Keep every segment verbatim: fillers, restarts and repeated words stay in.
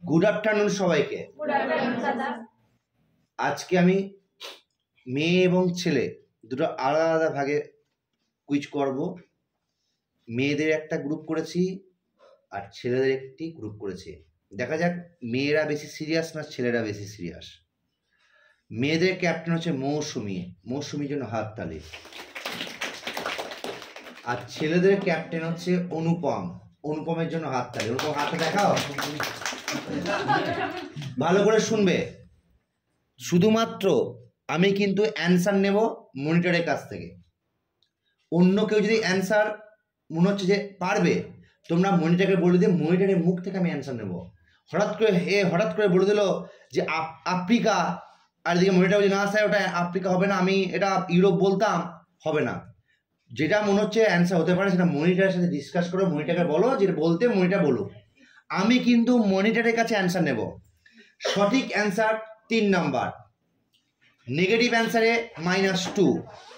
Good afternoon সবাইকে। আজকে আমি মেয়ে এবং ছেলে দুটো আলাদা আলাদা ভাগে কুইজ করব। মেয়েদের একটা গ্রুপ করেছি আর ছেলেদের একটি গ্রুপ করেছি। দেখা যাক মেয়েরা বেশি সিরিয়াস না ছেলেরা বেশি সিরিয়াস। মেয়েদের ক্যাপ্টেন হচ্ছে মৌসুমী, মৌসুমীর জন্য হাত তালি। আর ছেলেদের ক্যাপ্টেন হচ্ছে অনুপম, অনুপমের জন্য হাত তালি। অনুপম হাতটা দেখাও, ভালো করে শুনবে। শুধুমাত্র আমি কিন্তু অ্যান্সার নেব মনিটরের কাছ থেকে। অন্য কেউ যদি অ্যান্সার মনে হচ্ছে যে পারবে, তোমরা মনিটরকে বলে দিয়ে মনিটরের মুখ থেকে আমি অ্যান্সার নেব। হঠাৎ করে এ হঠাৎ করে বলে দিল যে আফ্রিকা, আর এদিকে মনিটর বলছে না স্যার ওটা আফ্রিকা হবে না, আমি এটা ইউরোপ বলতাম, হবে না। যেটা মনে হচ্ছে অ্যান্সার হতে পারে সেটা মনিটরের সাথে ডিসকাস করো, মনিটরকে বলো যেটা বলতে মনিটর বলুক। আমি কিন্তু মনিটরের কাছে অ্যান্সার নেব। সঠিক অ্যান্সার তিন নাম্বার, নেগেটিভ অ্যান্সারে মাইনাস টু।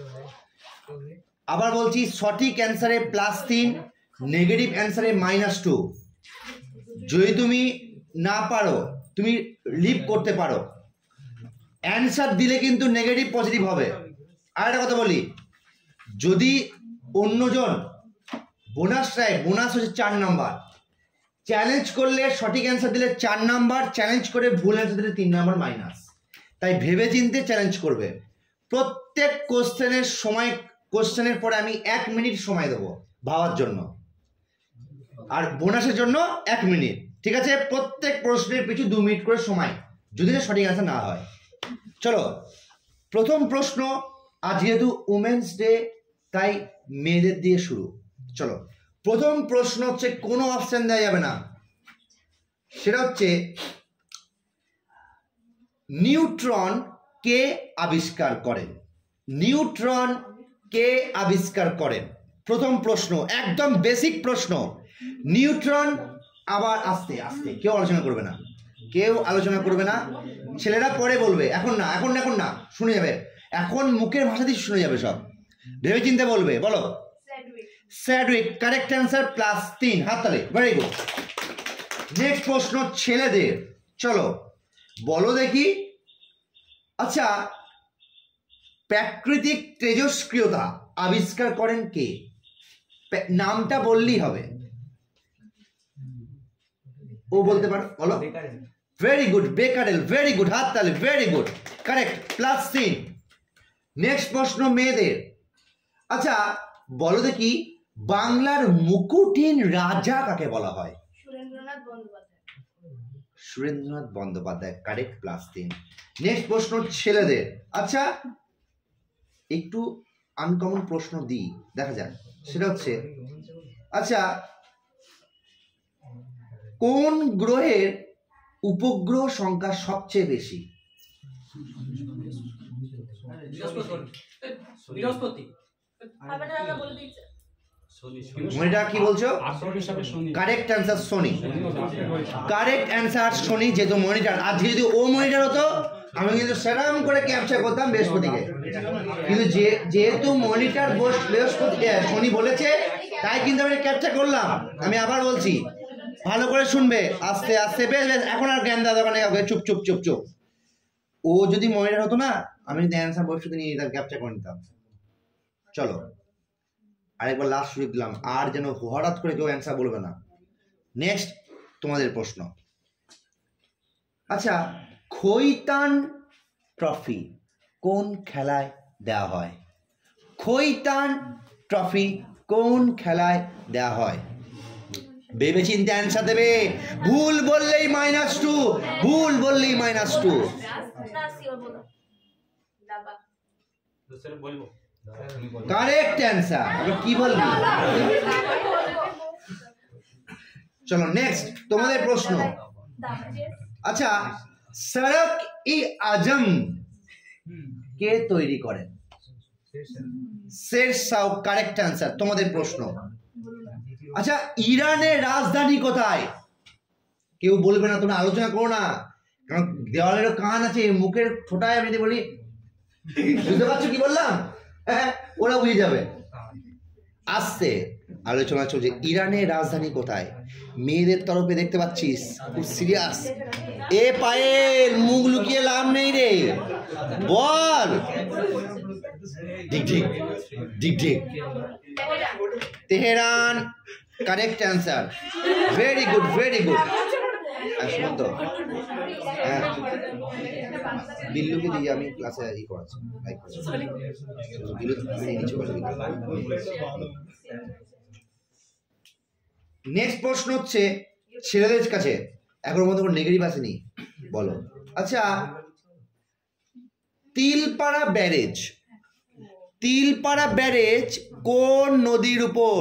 আবার বলছি সঠিক অ্যান্সারে প্লাস তিন, নেগেটিভ অ্যান্সারে মাইনাস টু। যদি তুমি না পারো তুমি লিভ করতে পারো, অ্যান্সার দিলে কিন্তু নেগেটিভ পজিটিভ হবে। আর একটা কথা বলি, যদি অন্যজন বোনাস রায়, বোনাস হচ্ছে চার নাম্বার, চ্যালেঞ্জ করলে সঠিক অ্যান্সার দিলে চার নাম্বার, চ্যালেঞ্জ করে ভুল অ্যান্সার দিলে তিন নাম্বার মাইনাস। তাই ভেবে চিন্তে চ্যালেঞ্জ করবে। প্রত্যেক কোশ্চেনের সময়, কোশ্চেনের পরে আমি এক মিনিট সময় দেবো ভাবার জন্য, আর বোনাসের জন্য এক মিনিট। ঠিক আছে, প্রত্যেক প্রশ্নের পিছু দু মিনিট করে সময়, যদি সঠিক অ্যান্সার না হয়। চলো প্রথম প্রশ্ন, আজ যেহেতু উমেন্স ডে তাই মেয়েদের দিয়ে শুরু। চলো প্রথম প্রশ্ন হচ্ছে, কোনো অপশন দেওয়া যাবে না, সেটা হচ্ছে নিউট্রন কে আবিষ্কার করেন? নিউট্রন কে আবিষ্কার করেন? প্রথম প্রশ্ন, একদম বেসিক প্রশ্ন। নিউট্রন, আবার আস্তে আস্তে, কেউ আলোচনা করবে না, কেউ আলোচনা করবে না। ছেলেরা পরে বলবে, এখন না, এখন না, এখন না, শুনে যাবে। এখন মুখের ভাষা দিয়ে শুনে যাবে সব, ভেবে চিন্তে বলবে। বলো স্যাডউইক, কারেক্ট অ্যান্সার, প্লাস তিন, হাততালি, ভেরি গুড। নেক্সট প্রশ্ন ছেলেদের। চলো বলো দেখি, আচ্ছা প্রাকৃতিক তেজস্ক্রিয়তা আবিষ্কার করেন কে? নামটা বললেই হবে, ও বলতে পারো, বলো। ভেরি গুড, বেকারেল, ভেরি গুড, হাততালি, ভেরি গুড, কারেক্ট, প্লাস তিন। নেক্সট প্রশ্ন মেয়েদের। আচ্ছা বলো দেখি, বাংলার মুকুটহীন রাজা কাকে বলা হয়? সুরেন্দ্রনাথ বন্দ্যোপাধ্যায়। সুরেন্দ্রনাথ বন্দ্যোপাধ্যায়, কারেক্ট, প্লাস তিন। নেক্সট প্রশ্ন ছেলেদের। আচ্ছা একটু আনকমন প্রশ্ন দিই, দেখা যাক। সেটা হচ্ছে, আচ্ছা কোন গ্রহের উপগ্রহ সংখ্যা সবচেয়ে বেশি? মনিটা কি বলছো? কারেক্ট অ্যান্সার শনি, কারেক্ট অ্যান্সার শনি। যেহেতু মনিটার, আজকে যদি ও মনিটার হতো আমি কিন্তু সেরাম করে ক্যাপচার করতাম বৃহস্পতিকে, কিন্তু যেহেতু মনিটার বৃহস্পতি শনি বলেছে তাই কিন্তু আমি ক্যাপচার করলাম। আমি আবার বলছি, ভালো করে শুনবে, আস্তে আস্তে। বেশ বেশ, এখন আর জ্ঞান দেওয়া দোকানে চুপ চুপ চুপ চুপ। ও যদি মনিটার হতো না, আমি যদি অ্যান্সার বৃহস্পতি নিয়ে নিতাম, ক্যাপচার করে নিতাম। চলো আরেকবার লাস্ট সুযোগ দিলাম, আর যেন হঠাৎ করে কেউ অ্যান্সার বলবে না। নেক্সট তোমাদের প্রশ্ন। আচ্ছা খৈতান ট্রফি কোন খেলায় দেওয়া হয়? খৈতান ট্রফি কোন খেলায় দেওয়া হয়? ভেবে চিন্তে অ্যান্সার দেবে। ভুল বললেই মাইনাস টু, ভুল বললেই মাইনাস টু। Correct answer. কি বলবি? চলো নেক্সট তোমাদের প্রশ্ন। আচ্ছা সড়ক ই আজম কে তৈরি করেন? Sher Shah, correct answer. তোমাদের প্রশ্ন। আচ্ছা ইরানের রাজধানী কোথায়? কেউ বলবে না, তোমরা আলোচনা করো না, কারণ দেওয়ালেরও কান আছে, মুখের ঠোঁটায় আমি যদি বলি, বুঝতে পারছো কি বললাম? হ্যাঁ ওরা বুঝে যাবে। আসছে আলোচনা চলছে ইরানের রাজধানী কোথায়? মেয়েদের তরফে দেখতে পাচ্ছিস খুব সিরিয়াস। এ পায়েল মুখ লুকিয়ে লাভ নেই রে, বল। ঠিক ঠিক ঠিক ঠিক Tehran correct answer. Very good very good. শুনুন তো, হ্যাঁ বিল্লুকে দিয়ে আমি ক্লাসে ই করাচ্ছি। নেক্সট প্রশ্ন হচ্ছে ছেলেদের কাছে, এখন মতো কোনো নেগেটিভ আসেনি, বলো। আচ্ছা, তিলপাড়া ব্যারেজ, তিলপাড়া ব্যারেজ কোন নদীর উপর?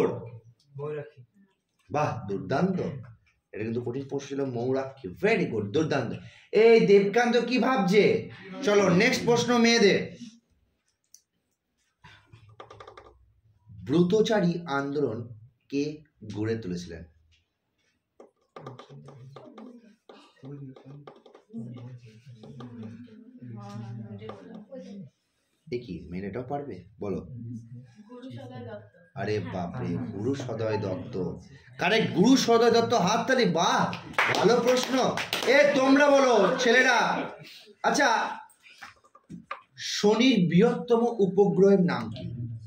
বাহ, দুর্দান্ত। এটা কিন্তু কঠিন প্রশ্ন ছিল, মৌরাক্ষী। ভেরি গুড, দুর্দান্ত। এই দেবকান্ত কি ভাবছে? চলো নেক্সট প্রশ্ন মেয়েদের। ব্রতচারী আন্দোলন কে গড়ে তুলেছিলেন? দেখি মেয়েটাও পারবে, বলো। আরে বাপরে, গুরু সদয় দত্ত। কারেক্ট, গুরু সদয় দত্ত। হাততালি, বাহ, ভালো প্রশ্ন। এ তোমরা বলো ছেলেরা। আচ্ছা, শনির বৃহত্তম উপগ্রহের নাম কি?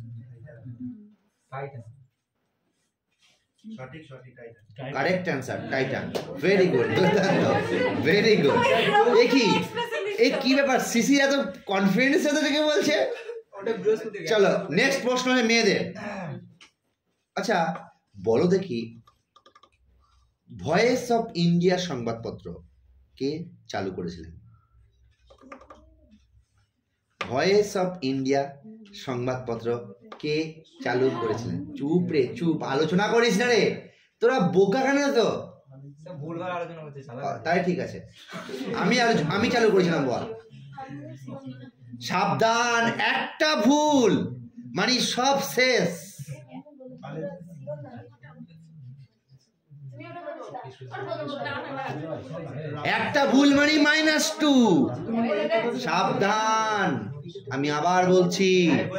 Correct answer, Titan. Very good, very good. এ কি এই কি ব্যাপার, সিসি এত কনফিডেন্স সাথে থেকে বলছে? চলো নেক্সট প্রশ্ন হচ্ছে মেয়েদের। আচ্ছা বলো দেখি, ভয়েস অফ ইন্ডিয়া সংবাদপত্র কে চালু করেছিলেন? ভয়েস অফ ইন্ডিয়া সংবাদপত্র কে চালু করেছিলেন? চুপ রে চুপ, আলোচনা করিস না রে, তোরা বোকা কেন? তো তাই ঠিক আছে, আমি আমি চালু করেছিলাম, বল। সাবধান, একটা ভুল মানে সব শেষ। একটা ভুল মানে মাইনাস টু। সাবধান, আমি আবার বলছি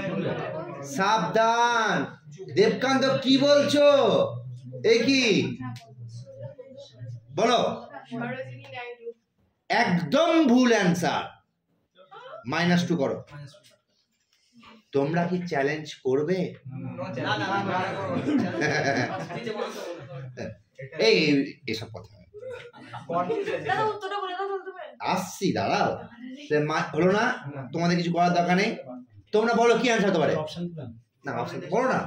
সাবধান। দেবকান্ত কি বলছো? এ কি বলো? একদম ভুল অ্যান্সার, মাইনাস টু করো। তোমরা কি চ্যালেঞ্জ করবে? এই এসব কথা আসছি, দাঁড়াও। হলো না, তোমাদের কিছু করার দরকার নেই। তোমরা বলো কি অ্যান্সার হতে পারে? না অপশন বলো না।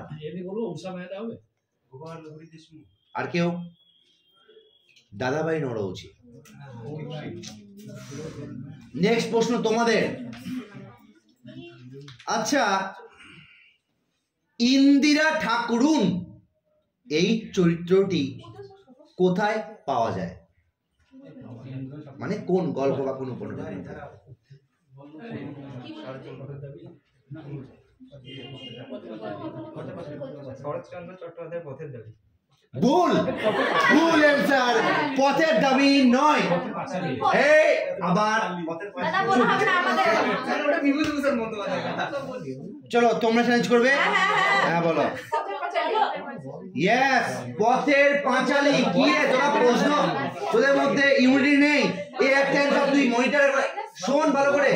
আর কেউ? দাদাভাই নরৌচি। নেক্সট প্রশ্ন তোমাদের। আচ্ছা, ইন্দিরা ঠাকুরুন এই চরিত্রটি কোথায় পাওয়া যায়? মানে কোন গল্প বা কোন উপন্যাস? ভুল, ভুল অ্যান্সার। পথের দাবি নয়। এই আবার চলো তোমরা চ্যালেঞ্জ করবে। হ্যাঁ বলো। ইয়েস, পথের পাঁচালী। কি রে তোরা প্রশ্ন, তোদের মধ্যে ইউনিটি নেই। এই একটা অ্যান্সার তুই মনিটর শোন ভালো করে।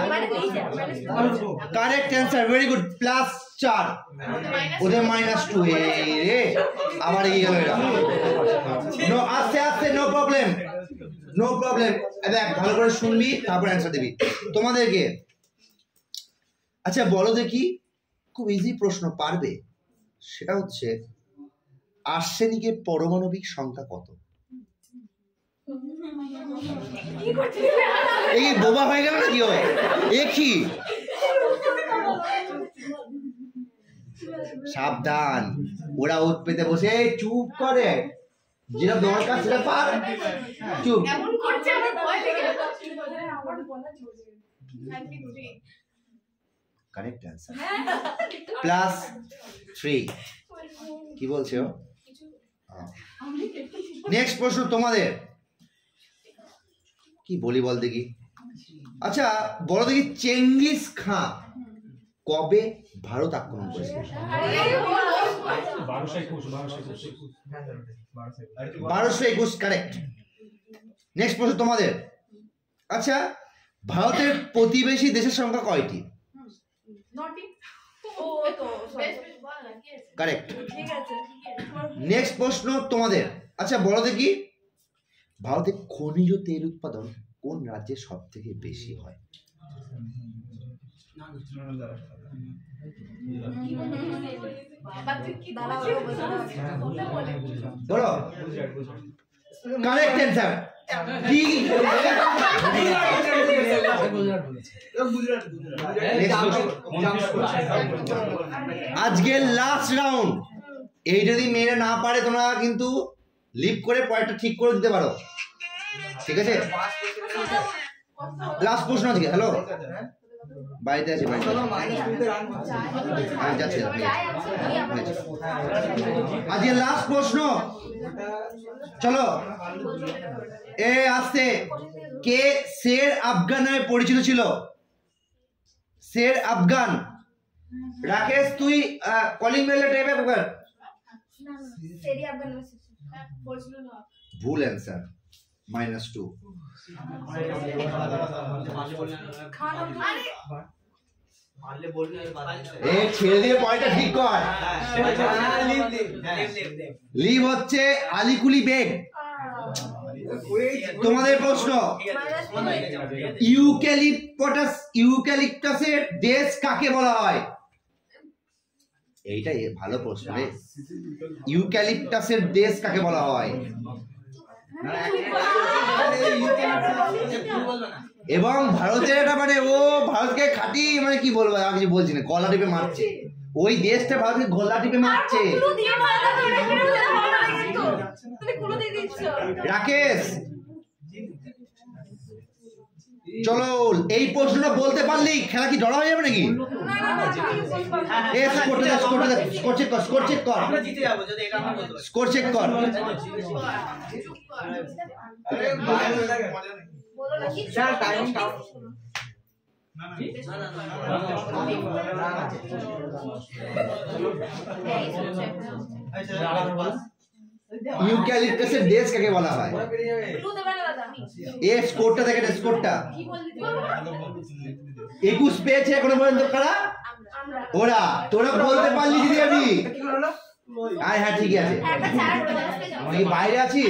Correct answer, very good. Plus চার, ওদের মাইনাস টু। এই রে আবার এই গেল এটা। নো, আস্তে আস্তে, নো প্রবলেম, নো প্রবলেম। দেখ ভালো করে শুনবি, তারপর অ্যান্সার দিবি তোমাদেরকে। আচ্ছা বলো দেখি, খুব ইজি প্রশ্ন, পারবে। সেটা হচ্ছে আর্সেনিকের পারমাণবিক সংখ্যা কত? এই বোবা হয়ে গেল না কি হয়? এ কি? সাবধান, ওরা ওত পেতে বসে চুপ করে, যেটা দরকার সেটা পার। চুপ। Correct answer, plus three. কি বলছো? নেক্সট প্রশ্ন তোমাদের। কি বলি বল দেখি। আচ্ছা বলো দেখি, চেঙ্গিস খাঁ কবে ভারত আক্রমণ করেছিল? বারোশো একুশ কারেক্ট। নেক্সট প্রশ্ন তোমাদের। আচ্ছা, ভারতের প্রতিবেশী দেশের সংখ্যা কয়টি? কারেক্ট। নেক্সট প্রশ্ন তোমাদের। আচ্ছা বলো দেখি, ভারতে খনিজ তেল উৎপাদন কোন রাজ্যে সব থেকে বেশি হয়? বলো। Correct answer. কি আজকের লাস্ট রাউন্ড। এই যদি মেয়েরা না পারে তোমরা কিন্তু লিভ করে পয়েন্টটা ঠিক করে দিতে পারো, ঠিক আছে? লাস্ট প্রশ্ন আজকে। হ্যালো, বাড়িতে আছে, বাড়িতে হ্যাঁ যাচ্ছে। আজকে লাস্ট প্রশ্ন, চলো এ আসতে। কে শের আফগান নামে পরিচিত ছিল? শের আফগান। রাকেশ তুই কলিং বেলে টেপে পকড়। ভুল অ্যান্সার, মাইনাস টু। এ ছেড়ে দিয়ে পয়েন্টটা ঠিক কর। লিভ হচ্ছে আলিকুলি বেগ। তোমাদের প্রশ্ন, ইউক্যালিপটাস ইউক্যালিপটাসের দেশ কাকে বলা হয়? এইটাই ভালো প্রশ্ন রে। ইউক্যালিপটাসের দেশ কাকে বলা হয়? এবং ভারতের এটা মানে ও ভারতকে খাটি মানে কি বলবো, আমি কিছু বলছি না, গলা টিপে মারছে। ওই দেশটা ভারতকে গলা টিপে মারছে। রাকেশ চলো, এই প্রশ্নটা বলতে পারলি খেলা কি ডরা হয়ে যাবে নাকি? স্কোর চেক কর, স্কোর চেক কর, স্কোর চেক কর। ইউক্যালিপটাসের দেশ কাকে বলা হয়? এ স্কোরটা দেখে, স্কোরটা একুশ পেয়েছে এখনো পর্যন্ত কারা? ওরা। তোরা বলতে পারলি দিদি আমি? আয় হ্যাঁ ঠিক আছে। তুই বাইরে আছিস?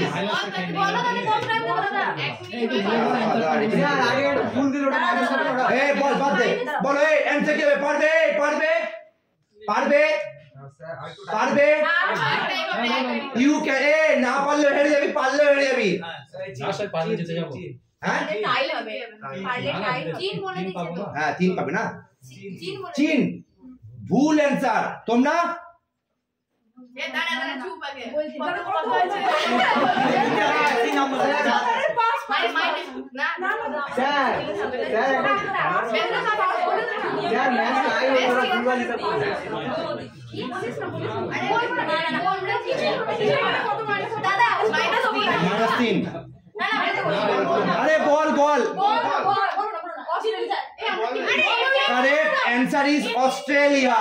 বল বাদ দে, বল অ্যান্সার কি হবে? পারবে পারবে পারবে পারবে। You can. এ না পারলেও হেরে যাবি, পারলেও হেরে যাবি। হ্যাঁ হ্যাঁ তিন পাবে না? চীন। ভুল অ্যান্সার। তোমরা আরে বল বল। Correct answer is Australia.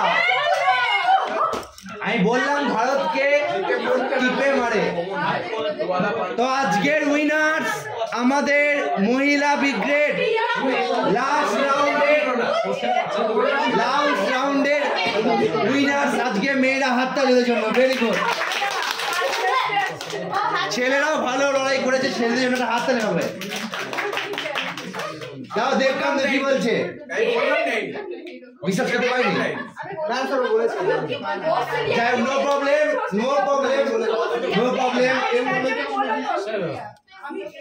আমি বললাম ভারতকে টিপে মারে। তো আজকের উইনার্স আমাদের মহিলা ব্রিগেড। লাস্ট রাউন্ডে লাস্ট রাউন্ডের উইনার্স আজকে মেয়েরা হাততালির জন্য। Very good. ছেলেরাও ভালো লড়াই করেছে, ছেলেদের জন্য হাততালি হবে। যাও দেখলাম দেখি বলছে, বিশ্বাস করতে পারিনি। No problem, no problem, no problem.